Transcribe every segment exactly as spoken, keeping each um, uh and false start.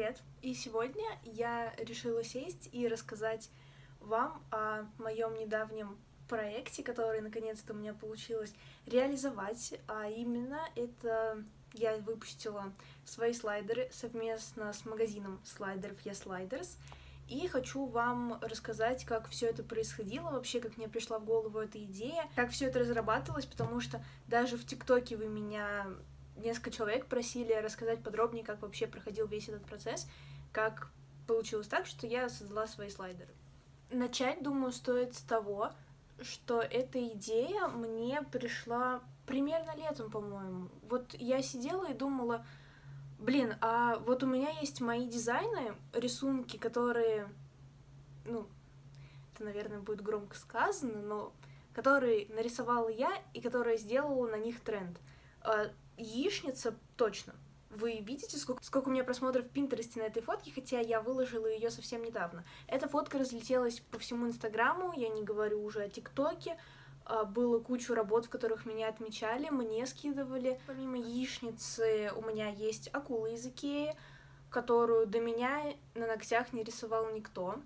привет! И сегодня я решила сесть и рассказать вам о моем недавнем проекте, который наконец-то у меня получилось реализовать, а именно это я выпустила свои слайдеры совместно с магазином слайдеров YesSliders, и хочу вам рассказать, как все это происходило, вообще, как мне пришла в голову эта идея, как все это разрабатывалось, потому что даже в ТикТоке вы меня несколько человек просили рассказать подробнее, как вообще проходил весь этот процесс, как получилось так, что я создала свои слайдеры. Начать, думаю, стоит с того, что эта идея мне пришла примерно летом, по-моему. Вот я сидела и думала, блин, а вот у меня есть мои дизайны, рисунки, которые, ну, это, наверное, будет громко сказано, но которые нарисовала я и которые сделала на них тренд. Яичница точно. Вы видите, сколько, сколько у меня просмотров в Пинтересте на этой фотке, хотя я выложила ее совсем недавно. Эта фотка разлетелась по всему Инстаграму, я не говорю уже о ТикТоке. Было кучу работ, в которых меня отмечали, мне скидывали. Помимо яичницы у меня есть акула из Икеи, которую до меня на ногтях не рисовал никто.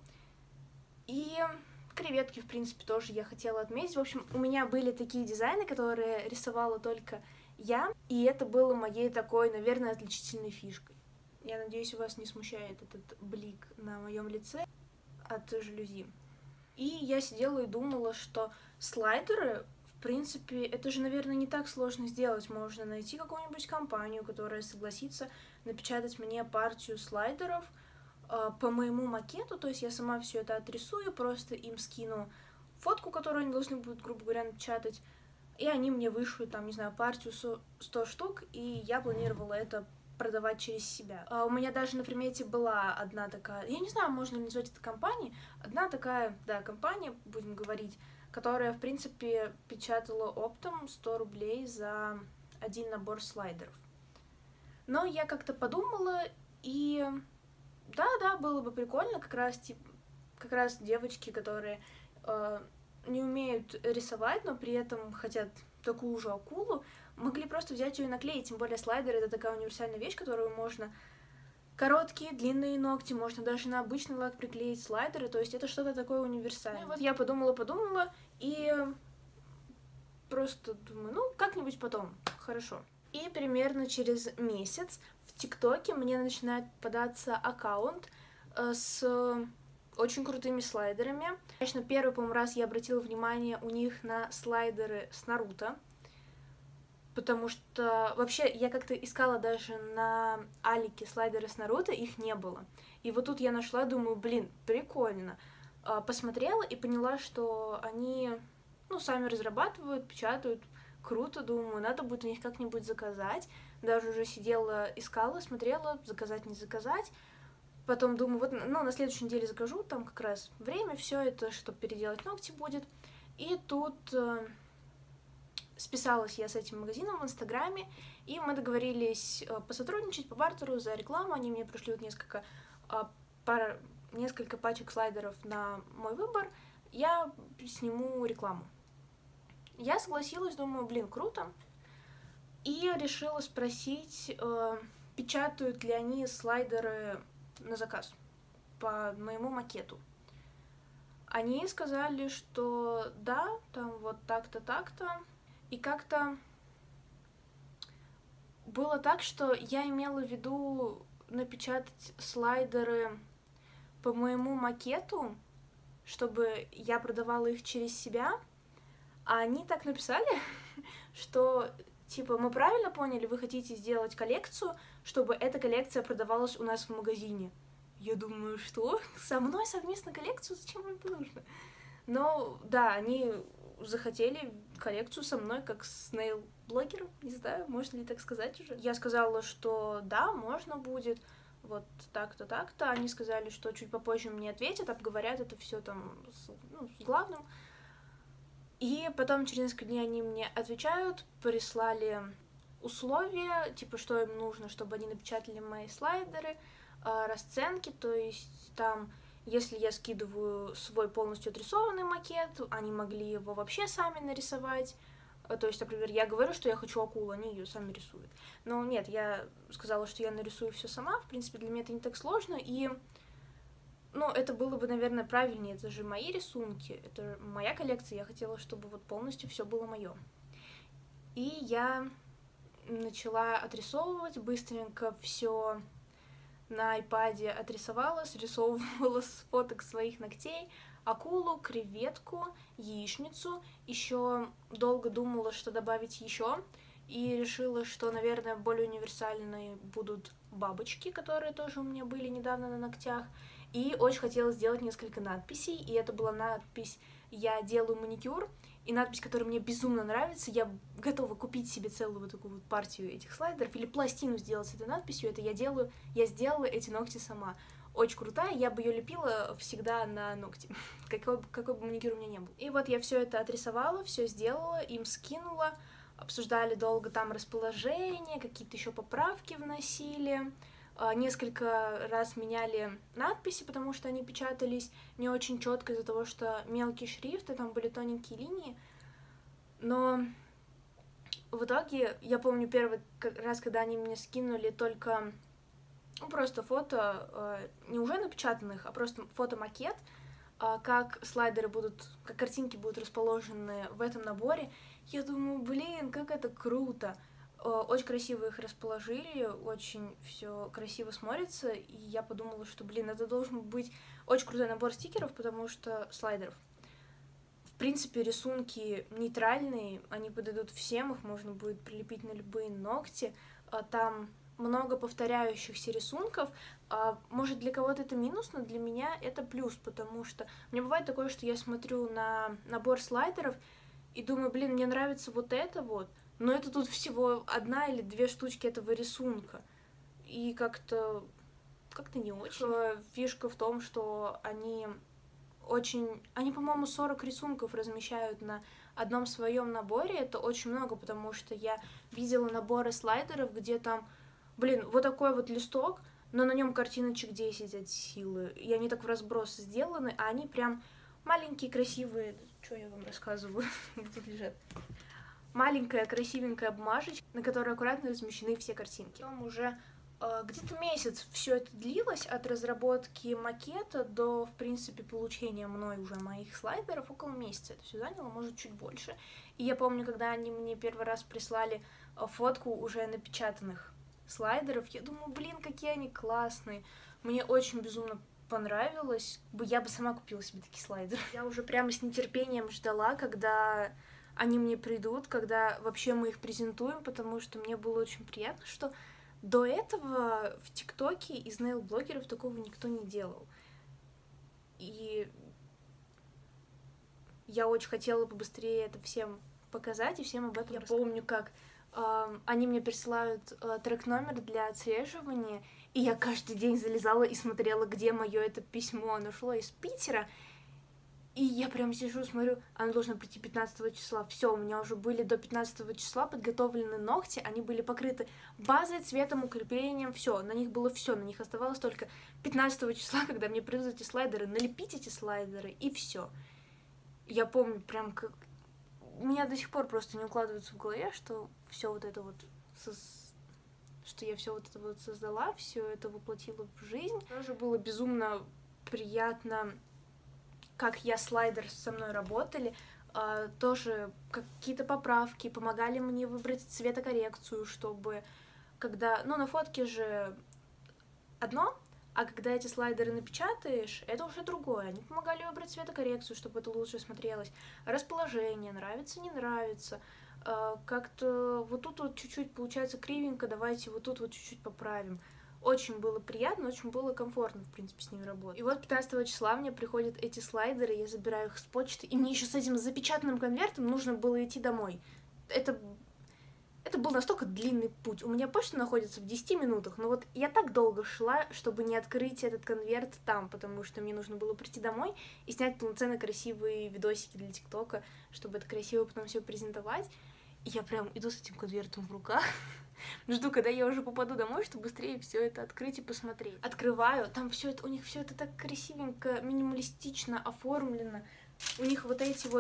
И креветки, в принципе, тоже я хотела отметить. В общем, у меня были такие дизайны, которые рисовала только я, и это было моей такой, наверное, отличительной фишкой. Я надеюсь, вас не смущает этот блик на моем лице от жалюзи. И я сидела и думала, что слайдеры, в принципе, это же, наверное, не так сложно сделать. Можно найти какую-нибудь компанию, которая согласится напечатать мне партию слайдеров э, по моему макету, то есть я сама все это отрисую, просто им скину фотку, которую они должны будут, грубо говоря, напечатать, и они мне вышлют, там, не знаю, партию сто штук, и я планировала это продавать через себя. А у меня даже на примете была одна такая, я не знаю, можно ли назвать это компанией, одна такая, да, компания, будем говорить, которая, в принципе, печатала оптом сто рублей за один набор слайдеров. Но я как-то подумала, и да-да, было бы прикольно, как раз, типа, как раз девочки, которые э, не умеют рисовать, но при этом хотят такую же акулу, могли просто взять ее и наклеить, тем более слайдер — это такая универсальная вещь, которую можно короткие, длинные ногти, можно даже на обычный лак приклеить слайдеры, то есть это что-то такое универсальное. Ну, вот я подумала-подумала и просто думаю, ну, как-нибудь потом, хорошо. И примерно через месяц в ТикТоке мне начинает попадаться аккаунт с очень крутыми слайдерами. Конечно, первый, по-моему, раз я обратила внимание у них на слайдеры с Наруто, потому что вообще я как-то искала даже на Алике слайдеры с Наруто, их не было. И вот тут я нашла, думаю, блин, прикольно. Посмотрела и поняла, что они, ну, сами разрабатывают, печатают, круто, думаю, надо будет у них как-нибудь заказать. Даже уже сидела, искала, смотрела, заказать, не заказать. Потом думаю, вот, ну, на следующей неделе закажу, там как раз время, все это, чтобы переделать ногти будет. И тут э, списалась я с этим магазином в Инстаграме, и мы договорились э, посотрудничать по бартеру за рекламу. Они мне пришлют несколько, э, пар, несколько пачек слайдеров на мой выбор, я сниму рекламу. Я согласилась, думаю, блин, круто. И решила спросить, э, печатают ли они слайдеры на заказ по моему макету. Они сказали, что да, там вот так-то, так-то. И как-то было так, что я имела в виду напечатать слайдеры по моему макету, чтобы я продавала их через себя. А они так написали, что типа, мы правильно поняли, вы хотите сделать коллекцию, чтобы эта коллекция продавалась у нас в магазине. Я думаю, что? Со мной совместно коллекцию? Зачем им это нужно? Но, да, они захотели коллекцию со мной, как с нейл-блогером, не знаю, можно ли так сказать уже. Я сказала, что да, можно будет, вот так-то, так-то. Они сказали, что чуть попозже мне ответят, обговорят это все там с, ну, с главным. И потом через несколько дней они мне отвечают, прислали условия, типа, что им нужно, чтобы они напечатали мои слайдеры, расценки, то есть там, если я скидываю свой полностью отрисованный макет, они могли его вообще сами нарисовать, То есть, например, я говорю, что я хочу акулу, они ее сами рисуют. Но нет, я сказала, что я нарисую все сама. В принципе, для меня это не так сложно. И, ну, это было бы, наверное, правильнее. Это же мои рисунки, это моя коллекция. Я хотела, чтобы вот полностью все было мое. И я начала отрисовывать быстренько все на айпаде отрисовала, срисовывала с фоток своих ногтей акулу, креветку, яичницу. Еще долго думала, что добавить еще, и решила, что, наверное, более универсальные будут бабочки, которые тоже у меня были недавно на ногтях. И очень хотела сделать несколько надписей, и это была надпись «Я делаю маникюр», и надпись, которая мне безумно нравится. Я готова купить себе целую вот такую вот партию этих слайдеров или пластину сделать с этой надписью. Это я делаю, я сделала эти ногти сама. Очень крутая, я бы ее лепила всегда на ногти, какой, какой бы маникюр у меня не был. И вот я все это отрисовала, все сделала, им скинула, обсуждали долго там расположение, какие-то еще поправки вносили. Несколько раз меняли надписи, потому что они печатались не очень четко из-за того, что мелкий шрифт, и там были тоненькие линии. Но в итоге, я помню первый раз, когда они мне скинули только ну, просто фото, не уже напечатанных, а просто фотомакет, как слайдеры будут, как картинки будут расположены в этом наборе. Я думаю, блин, как это круто! Очень красиво их расположили, очень все красиво смотрится, и я подумала, что, блин, это должен быть очень крутой набор стикеров, потому что слайдеров. В принципе, рисунки нейтральные, они подойдут всем, их можно будет прилепить на любые ногти, там много повторяющихся рисунков. Может, для кого-то это минус, но для меня это плюс, потому что мне бывает такое, что я смотрю на набор слайдеров и думаю, блин, мне нравится вот это вот, но это тут всего одна или две штучки этого рисунка. И как-то как-то не очень. Фишка в том, что они очень... Они, по-моему, сорок рисунков размещают на одном своем наборе. Это очень много, потому что я видела наборы слайдеров, где там, блин, вот такой вот листок, но на нем картиночек десять от силы. И они так в разброс сделаны, а они прям маленькие, красивые. Что я вам рассказываю? Тут лежат. Маленькая красивенькая бумажечка, на которой аккуратно размещены все картинки. Потом уже э, где-то месяц все это длилось, от разработки макета до, в принципе, получения мной уже моих слайдеров, около месяца это все заняло, может, чуть больше. И я помню, когда они мне первый раз прислали фотку уже напечатанных слайдеров, я думаю, блин, какие они классные. Мне очень безумно понравилось. Я бы сама купила себе такие слайдеры. Я уже прямо с нетерпением ждала, когда они мне придут, когда вообще мы их презентуем, потому что мне было очень приятно, что до этого в ТикТоке из нейл-блогеров такого никто не делал. И я очень хотела побыстрее это всем показать и всем об этом рассказать. Я помню, как э, они мне присылают э, трек-номер для отслеживания, и я каждый день залезала и смотрела, где мое это письмо. Оно шло из Питера. И я прям сижу, смотрю, оно должно прийти пятнадцатого числа. Все, у меня уже были до пятнадцатого числа подготовлены ногти, они были покрыты базой, цветом, укреплением, все, на них было все, на них оставалось только пятнадцатого числа, когда мне придут эти слайдеры, налепить эти слайдеры, и все. Я помню, прям как... У меня до сих пор просто не укладывается в голове, что все вот это вот... Соз... что я все вот это вот создала, все это воплотила в жизнь. Тоже было безумно приятно, как я слайдер со мной работали, uh, тоже какие-то поправки, помогали мне выбрать цветокоррекцию, чтобы когда... Ну, на фотке же одно, а когда эти слайдеры напечатаешь, это уже другое. Они помогали выбрать цветокоррекцию, чтобы это лучше смотрелось. Расположение, нравится, не нравится. Uh, как-то вот тут вот чуть-чуть получается кривенько, давайте вот тут вот чуть-чуть поправим. Очень было приятно, очень было комфортно, в принципе, с ними работать. И вот пятнадцатого числа мне приходят эти слайдеры, я забираю их с почты, и мне еще с этим запечатанным конвертом нужно было идти домой. Это, это был настолько длинный путь. У меня почта находится в десяти минутах, но вот я так долго шла, чтобы не открыть этот конверт там, потому что мне нужно было прийти домой и снять полноценно красивые видосики для ТикТока, чтобы это красиво потом все презентовать. И я прям иду с этим конвертом в руках. Жду, когда я уже попаду домой, чтобы быстрее все это открыть и посмотреть. Открываю, там все это, у них все это так красивенько, минималистично оформлено. У них вот эти вот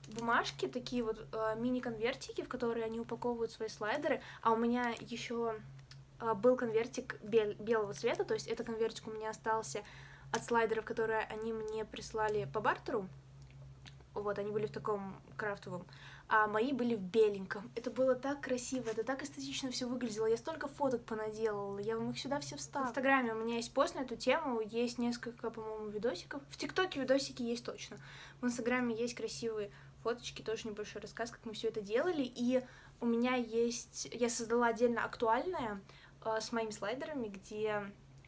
бумажки, такие вот э, мини-конвертики, в которые они упаковывают свои слайдеры, а у меня еще э, был конвертик бел белого цвета, то есть этот конвертик у меня остался от слайдеров, которые они мне прислали по бартеру. Вот, они были в таком крафтовом, а мои были в беленьком. Это было так красиво, это так эстетично все выглядело. Я столько фоток понаделала, я вам их сюда все вставила. В Инстаграме у меня есть пост на эту тему, есть несколько, по-моему, видосиков. В ТикТоке видосики есть точно. В Инстаграме есть красивые фоточки, тоже небольшой рассказ, как мы все это делали. И у меня есть, я создала отдельно актуальное э, с моими слайдерами, где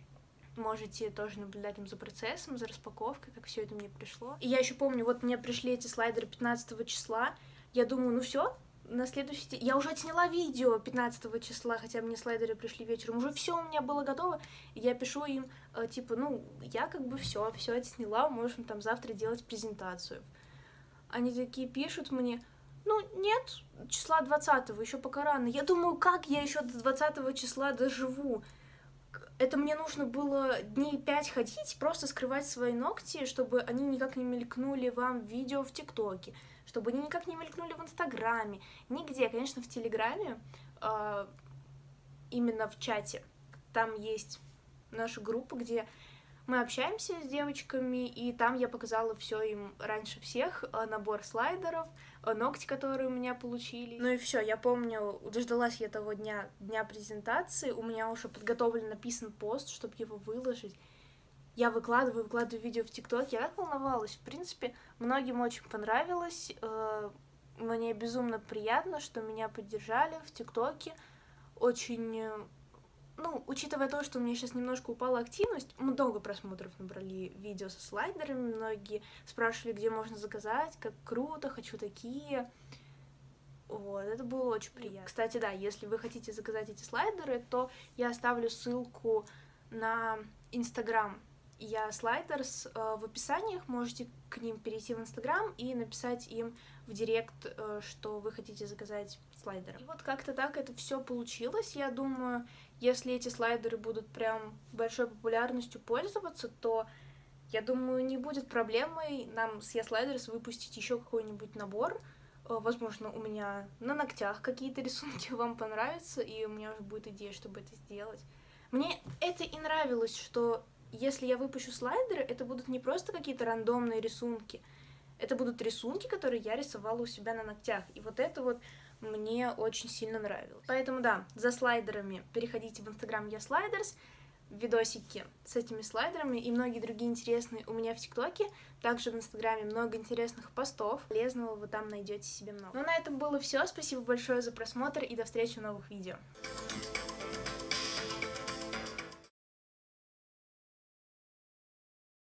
можете тоже наблюдать им за процессом, за распаковкой, как все это мне пришло. И я еще помню, вот мне пришли эти слайдеры пятнадцатого числа. Я думаю, ну все, на следующий день. Я уже отсняла видео пятнадцатого числа, хотя мне слайдеры пришли вечером. Уже все у меня было готово. И я пишу им, э, типа, ну, я как бы все, все отсняла, можем там завтра делать презентацию. Они такие пишут мне: ну, нет, числа двадцатого, еще пока рано. Я думаю, как я еще до двадцатого числа доживу? Это мне нужно было дней пять ходить, просто скрывать свои ногти, чтобы они никак не мелькнули вам в видео в ТикТоке, чтобы они никак не мелькнули в Инстаграме, нигде. Конечно, в Телеграме, э, именно в чате, там есть наша группа, где мы общаемся с девочками, и там я показала все им раньше всех, набор слайдеров, ногти, которые у меня получились. Ну и все, я помню, дождалась я того дня, дня презентации, у меня уже подготовлен, написан пост, чтобы его выложить. Я выкладываю, выкладываю видео в ТикТок, я так волновалась. В принципе, многим очень понравилось, мне безумно приятно, что меня поддержали в ТикТоке, очень... Ну, учитывая то, что у меня сейчас немножко упала активность, много просмотров набрали видео со слайдерами, многие спрашивали, где можно заказать, как круто, хочу такие. Вот, это было очень приятно. Кстати, да, если вы хотите заказать эти слайдеры, то я оставлю ссылку на Инстаграм Я Слайдерс в описаниях, можете к ним перейти в Инстаграм и написать им в директ, что вы хотите заказать слайдеры. И вот как-то так это все получилось. Я думаю, если эти слайдеры будут прям большой популярностью пользоваться, то, я думаю, не будет проблемой нам с Я Слайдерс выпустить еще какой-нибудь набор. Возможно, у меня на ногтях какие-то рисунки вам понравятся, и у меня уже будет идея, чтобы это сделать. Мне это и нравилось, что если я выпущу слайдеры, это будут не просто какие-то рандомные рисунки, это будут рисунки, которые я рисовала у себя на ногтях. И вот это вот мне очень сильно нравилось. Поэтому да, за слайдерами переходите в Инстаграм Я Слайдерс, видосики с этими слайдерами и многие другие интересные у меня в ТикТоке. Также в Инстаграме много интересных постов. Полезного вы там найдете себе много. Ну, на этом было все. Спасибо большое за просмотр и до встречи в новых видео.